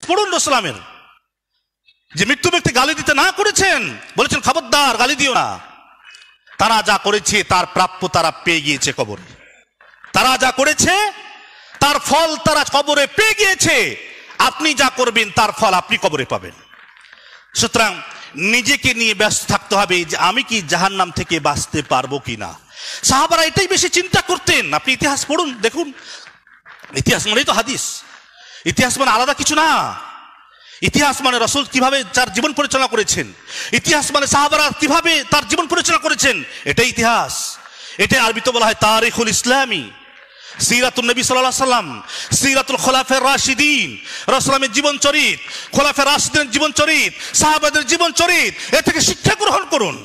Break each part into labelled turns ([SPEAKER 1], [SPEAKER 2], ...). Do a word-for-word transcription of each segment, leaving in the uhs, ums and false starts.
[SPEAKER 1] পড়ুন রাসূলের যে মৃত্যু ব্যক্তি গালি দিতে না করেছেন, বলেছেন খবরদার গালি দিও না। তারা যা করেছে তার প্রাপ্য তারা পেয়ে গিয়েছে কবরে, তারা যা করেছে তার ফল তারা কবরে পেয়ে গিয়েছে। আপনি যা করবেন তার ফল আপনি কবরে পাবেন। সুতরাং নিজেকে নিয়ে ব্যস্ত থাকতে হবে যে আমি কি জাহান্নাম থেকে বাঁচতে পারবো কিনা। সাহাবারা এটাই বেশি চিন্তা করতেন। আপনি ইতিহাস পড়ুন, দেখুন, ইতিহাস মানেই তো হাদিস, ইতিহাস মানে আলাদা কিছু না। ইতিহাস মানে রাসূল কিভাবে তার জীবন পরিচালনা করেছেন, ইতিহাস মানে সাহাবারা কিভাবে তার জীবন পরিচালনা করেছেন, এটাই ইতিহাস। এটাই আরবিতে বলা হয় তারিখুল ইসলামী, সিরাতুন নবী সাল্লাল্লাহু আলাইহি সাল্লাম, সিরাতুল খোলাফায়ে রাশিদিন, রাসূলের জীবন চরিত, খোলাফায়ে রাশিদিনের জীবন চরিত, সাহাবাদের জীবন চরিত, এ থেকে শিক্ষা গ্রহণ করুন।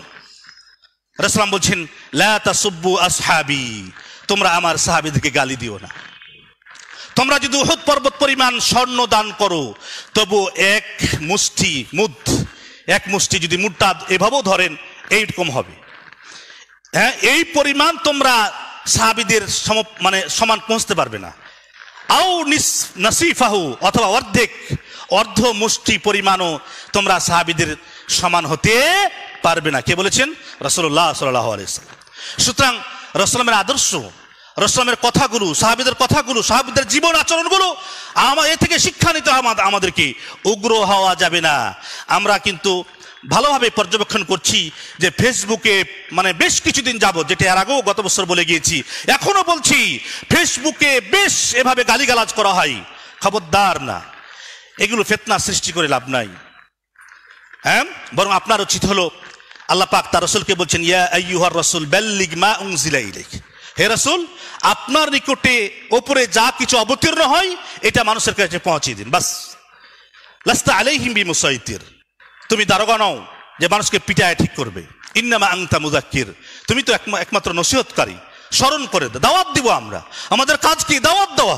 [SPEAKER 1] রাসূল বলছেন লা তাসুব্বু আসহাবি, তোমরা আমার সাহাবীদেরকে গালি দিও না। তোমরা যদি উহুদ পর্বত পরিমাণ স্বর্ণ দান করো তবু এক মুষ্টি মুদ, এক মুষ্টি যদি মুঠটা এভাবেও ধরেন এইরকম হবে, হ্যাঁ, এই পরিমাণ তোমরা সাহাবীদের সম মানে সমান পৌঁছতে পারবে না। আও নাসিফাহু, অথবা অর্ধেক অর্ধ মুষ্টি পরিমাণও তোমরা সাহাবীদের সমান হতে পারবে না। কে বলেছেন? রাসূলুল্লাহ সাল্লাল্লাহু আলাইহি ওয়াসাল্লাম। সুতরাং রাসূলের আদর্শ, রাসূলের কথাগুলো, সাহাবীদের কথাগুলো, সাহাবীদের জীবন আচরণগুলো আমার এ থেকে শিক্ষা নিতে হবে আমাদেরকে। উগ্র হওয়া যাবে না। আমরা কিন্তু ভালোভাবে পর্যবেক্ষণ করছি যে ফেসবুকে মানে বেশ কিছুদিন যাবত, যেটা এর আগেও গত বছর বলে গিয়েছি, এখনো বলছি, ফেসবুকে বেশ এভাবে গালিগালাজ করা হয়। খবরদার না, এগুলো ফিতনা সৃষ্টি করে লাভ নাই। হ্যাঁ, বরং আপনার উচিত হলো, আল্লাহ পাক তার রাসূলকে বলছেন ইয়া আইয়ুহার রাসূল বাল্লিগ মা উনজিলা ইলাইক, হে রাসূল আপনার নিকটে ওপরে যা কিছু অবতীর্ণ হয় এটা মানুষের কাছে পৌঁছে দিন, বাস। লাস্তা আলাইহিম বিমুসাইতির, তুমি দারোগা নও যে মানুষকে পিটায় ঠিক করবে। ইন্নামা আনতা মুযাক্কির, তুমি তো একমাত্র নসিহতকারী, স্মরণ করে দাওয়াত দিব আমরা। আমাদের কাজ কি? দাওয়াত দেওয়া।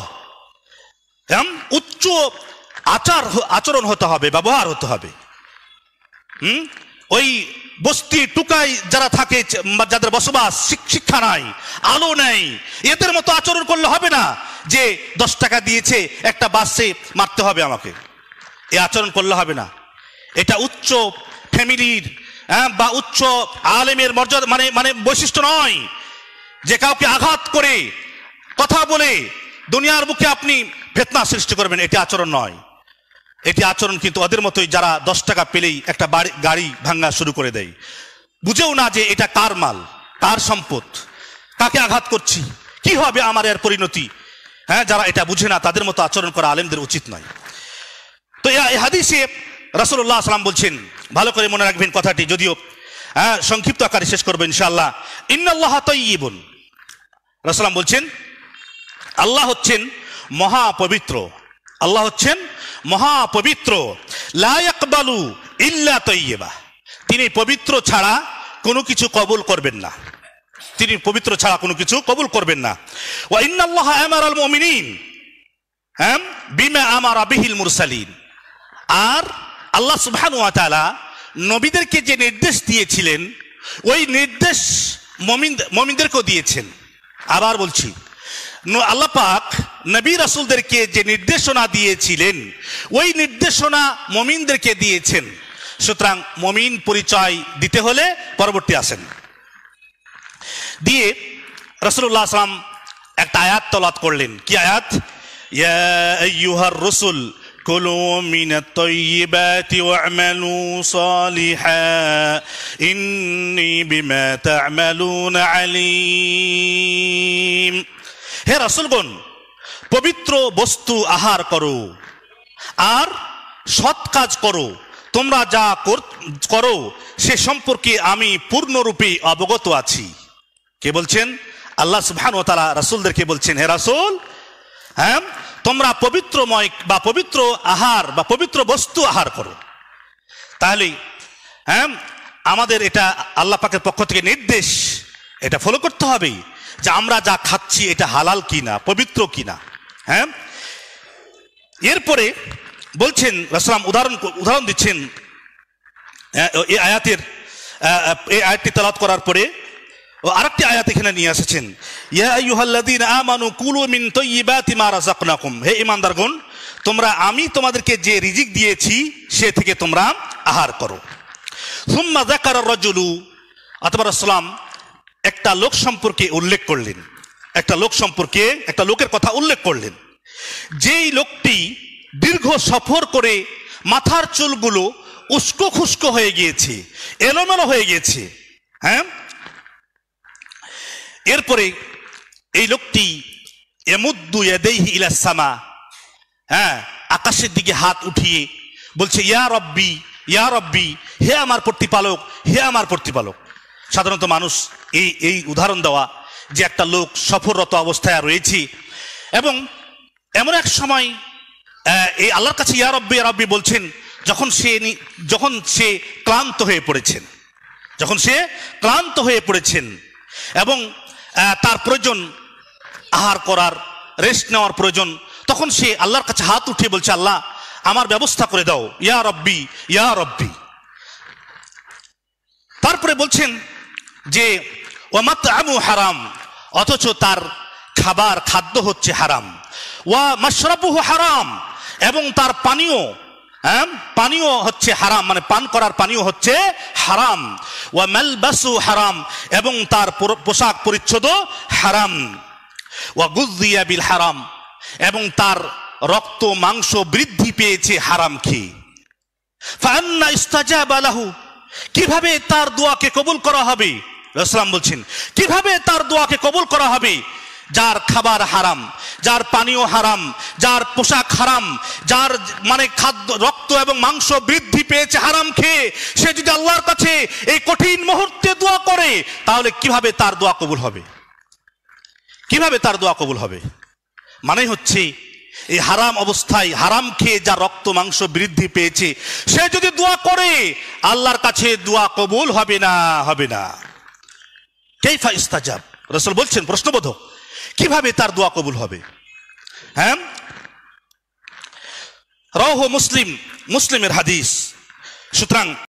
[SPEAKER 1] উচ্চ আচার আচরণ হতে হবে, ব্যবহার হতে হবে। হুম ওই বস্তি টুকাই যারা থাকে, যাদের বসবাস, শিক্ষা নাই, আলো নেই, এদের মতো আচরণ করলে হবে না যে দশ টাকা দিয়েছে একটা বাসে মারতে হবে আমাকে, এ আচরণ করলে হবে না। এটা উচ্চ ফ্যামিলির বা উচ্চ আলেমের মর্যাদা মানে মানে বৈশিষ্ট্য নয় যে কাউকে আঘাত করে কথা বলে দুনিয়ার বুকে আপনি ফিতনা সৃষ্টি করবেন, এটি আচরণ নয়। এটি আচরণ কিন্তু ওদের মতোই যারা দশ টাকা পেলেই একটা বাড়ি গাড়ি ভাঙা শুরু করে দেয়, বুঝেও না যে এটা কার মাল, কার সম্পদ, কাকে আঘাত করছি, কি হবে আমার এর পরিণতি। হ্যাঁ, যারা এটা বুঝে না তাদের মতো আচরণ করা আলেমদের উচিত নয়। তো এই হাদিসে রাসূলুল্লাহ সাল্লাল্লাহু আলাইহি ওয়াসাল্লাম বলছেন, ভালো করে মনে রাখবেন কথাটি, যদিও হ্যাঁ সংক্ষিপ্ত আকারে শেষ করবো ইনশাআল্লাহ। ইন্নাল্লাহা তাইয়্যিবুন, রাসূল বলছেন আল্লাহ হচ্ছেন মহা পবিত্র, আল্লাহ হচ্ছেন মহা পবিত্র। লা ইয়াকবালু ইল্লা তাইয়্যিবা, তিনি পবিত্র ছাড়া কোনো কিছু কবুল করবেন না, তিনি পবিত্র ছাড়া কোনো কিছু কবুল করবেন না। ওয়া ইন্নাল্লাহা আমারাল মুমিনিন হ্যাঁ বিমা আমারা বিহিল মুরসালিন, আর আল্লাহ সুবহানাহু ওয়া তাআলা নবীদেরকে যে নির্দেশ দিয়েছিলেন ওই নির্দেশ মুমিন মুমিনদেরকেও দিয়েছেন। আবার বলছি, আল্লাহ পাক নবী রাসূলদেরকে যে নির্দেশনা দিয়েছিলেন ওই নির্দেশনা মুমিনদেরকে দিয়েছেন। সুতরাং মুমিন পরিচয় দিতে হলে পরবর্তী আসেন দিয়ে রাসূলুল্লাহ সাল্লাল্লাহু আলাইহি ওয়াসাল্লাম একটা আয়াত তেলাওয়াত করলেন। কি আয়াত? ইয়া আইয়ুহার রাসূল কুলু মিনাত তাইয়্যিবাতি ওয়া'মালু সালিহা ইন্নী বিমা তা'মালুনা আলীম। হে রাসূলগণ, পবিত্র বস্তু আহার করো আর সৎ কাজ করো, তোমরা যা করো সে সম্পর্কে আমি পূর্ণরূপে অবগত আছি। কে বলছেন? আল্লাহ সুবহানাহু ওয়া তাআলা রাসূলদেরকে বলছেন, হে রাসূল, হ্যাঁ তোমরা পবিত্রময় বা পবিত্র আহার বা পবিত্র বস্তু আহার করো। তাহলে হ্যাঁ আমাদের এটা আল্লাহ পাকের পক্ষ থেকে নির্দেশ, এটা ফলো করতে হবে যে আমরা যা খাচ্ছি এটা হালাল কিনা, পবিত্র কিনা। হ্যাঁ, এরপরে বলছেন রাসূল উদাহরণ উদাহরণ দিচ্ছেন এই আয়াতের, এই আয়াতটি তেলাওয়াত করার পরে ও আরেকটি আয়াত এখানে নিয়ে এসেছেন, ইয়া আইয়ুহাল্লাযীনা আমানু কুলু মিন তাইয়্যিবাতি মা রাযাকনাকুম, হে ঈমানদারগণ তোমরা আমি তোমাদেরকে যে রিজিক দিয়েছি সে থেকে তোমরা আহার করো। সুম্মা যাকারা রাজুলু, অতঃপর রাসূল একটা লোক সম্পর্কে উল্লেখ করলেন, একটা লোক সম্পর্কে একটা লোকের কথা উল্লেখ করলেন, যেই লোকটি দীর্ঘ সফর করে মাথার চুলগুলো উস্কো খুস্কো হয়ে গিয়েছে, এলোমেলো হয়ে গিয়েছে। হ্যাঁ, এরপরে এই লোকটি ইয়ামুদ্দু ইয়াদাইহি ইলাস সামা, হ্যাঁ, আকাশের দিকে হাত উঠিয়ে বলছে ইয়া রব্বি ইয়া রব্বি, হে আমার প্রতিপালক, হে আমার প্রতিপালক। সাধারণত মানুষ এই এই উদাহরণ দেওয়া যে একটা লোক সফররত অবস্থায় রয়েছে এবং এমন এক সময় এই আল্লাহর কাছে ইয়া রব্বি ইয়া রব্বি বলছেন যখন সে যখন সে ক্লান্ত হয়ে পড়েছেন, যখন সে ক্লান্ত হয়ে পড়েছেন এবং তার প্রয়োজন আহার করার, রেস্ট নেওয়ার প্রয়োজন, তখন সে আল্লাহর কাছে হাত উঠিয়ে বলছে আল্লাহ আমার ব্যবস্থা করে দাও, ইয়া রব্বি ইয়া রব্বি। তারপরে বলছেন যে ওয়া মাতআমু হারাম, অথচ তার খাবার খাদ্য হচ্ছে হারাম, ওয়া মাশরাবুহু হারাম, এবং তার পানীয়, হ্যাঁ, পানীয় হচ্ছে হারাম, মানে পান করার পানীয় হচ্ছে হারাম, ওয়া মালবাসু হারাম, এবং তার পোশাক পরিচ্ছদ হারাম, ওয়া গুযিয়া বিল হারাম, এবং তার রক্ত মাংস বৃদ্ধি পেয়েছে হারাম খেয়ে। ফাআন্না ইস্তাজাবা লাহু, কিভাবে তার দোয়াকে কবুল করা হবে? রাসূল বলছেন কিভাবে তার দোয়াকে কবুল করা হবে? যার খাবার হারাম, যার পানীয় হারাম, যার পোশাক হারাম, যার মানে খাদ্য রক্ত এবং মাংস বৃদ্ধি পেয়েছে হারাম খেয়ে, সে যদি আল্লাহর কাছে এই কঠিন মুহূর্তে দোয়া করে তাহলে কিভাবে তার দোয়া কবুল হবে? কিভাবে তার দোয়া কবুল হবে? মানে হচ্ছে এই হারাম অবস্থায় হারাম খেয়ে যা রক্ত মাংস বৃদ্ধি পেয়েছে সে যদি দোয়া করে আল্লাহর কাছে দোয়া কবুল হবে না, হবে না। কাইফা ইস্তাজাব, রাসূল বলছেন প্রশ্নবোধক, কিভাবে তার দোয়া কবুল হবে? হ্যাঁ, রাওয়াহু মুসলিম, মুসলিমের হাদিস। সুতরাং